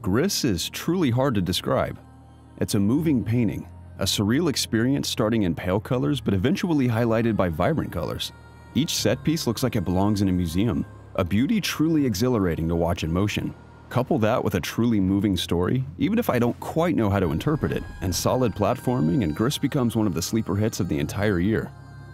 GRIS is truly hard to describe. It's a moving painting, a surreal experience starting in pale colors but eventually highlighted by vibrant colors. Each set piece looks like it belongs in a museum, a beauty truly exhilarating to watch in motion. Couple that with a truly moving story, even if I don't quite know how to interpret it, and solid platforming, and GRIS becomes one of the sleeper hits of the entire year.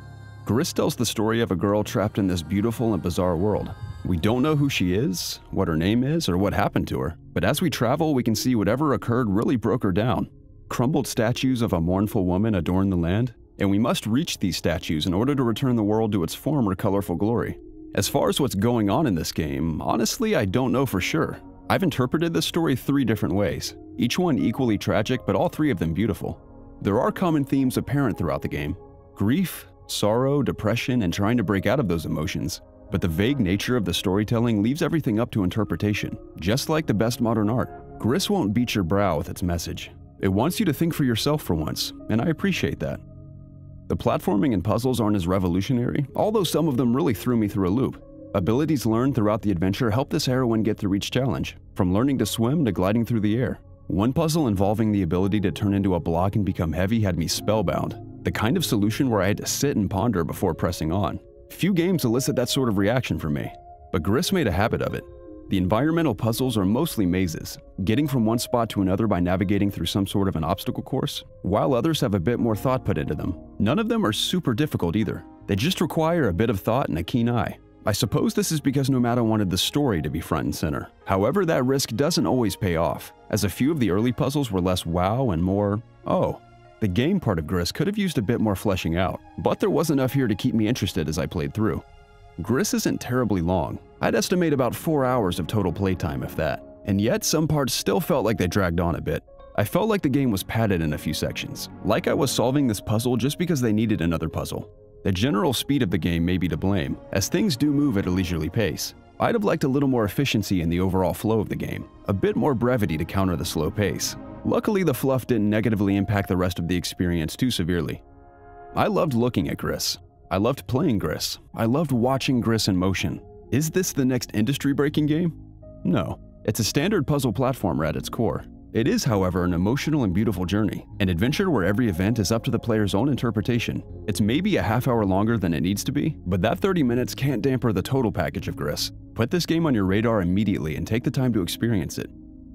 GRIS tells the story of a girl trapped in this beautiful and bizarre world. We don't know who she is, what her name is, or what happened to her, but as we travel we can see whatever occurred really broke her down. Crumbled statues of a mournful woman adorn the land, and we must reach these statues in order to return the world to its former colorful glory. As far as what's going on in this game, honestly I don't know for sure. I've interpreted this story 3 different ways, each one equally tragic but all 3 of them beautiful. There are common themes apparent throughout the game: grief, sorrow, depression, and trying to break out of those emotions. But the vague nature of the storytelling leaves everything up to interpretation. Just like the best modern art, GRIS won't beat your brow with its message. It wants you to think for yourself for once, and I appreciate that. The platforming and puzzles aren't as revolutionary, although some of them really threw me through a loop. Abilities learned throughout the adventure help this heroine get through each challenge, from learning to swim to gliding through the air. One puzzle involving the ability to turn into a block and become heavy had me spellbound, the kind of solution where I had to sit and ponder before pressing on. Few games elicit that sort of reaction from me, but GRIS made a habit of it. The environmental puzzles are mostly mazes, getting from one spot to another by navigating through some sort of an obstacle course, while others have a bit more thought put into them. None of them are super difficult either. They just require a bit of thought and a keen eye. I suppose this is because Nomada wanted the story to be front and center. However, that risk doesn't always pay off, as a few of the early puzzles were less wow and more, oh. The game part of GRIS could have used a bit more fleshing out, but there was enough here to keep me interested as I played through. GRIS isn't terribly long. I'd estimate about 4 hours of total playtime if that, and yet some parts still felt like they dragged on a bit. I felt like the game was padded in a few sections, like I was solving this puzzle just because they needed another puzzle. The general speed of the game may be to blame, as things do move at a leisurely pace. I'd have liked a little more efficiency in the overall flow of the game, a bit more brevity to counter the slow pace. Luckily, the fluff didn't negatively impact the rest of the experience too severely. I loved looking at GRIS. I loved playing GRIS. I loved watching GRIS in motion. Is this the next industry-breaking game? No. It's a standard puzzle platformer at its core. It is, however, an emotional and beautiful journey, an adventure where every event is up to the player's own interpretation. It's maybe a half hour longer than it needs to be, but that 30 minutes can't damper the total package of GRIS. Put this game on your radar immediately and take the time to experience it.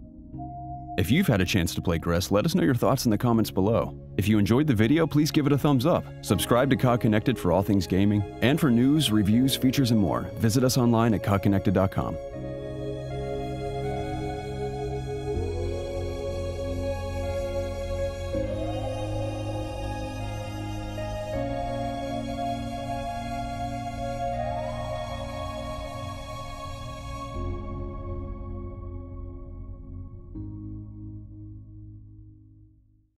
If you've had a chance to play GRIS, let us know your thoughts in the comments below. If you enjoyed the video, please give it a thumbs up. Subscribe to COG Connected for all things gaming, and for news, reviews, features, and more, visit us online at cogconnected.com.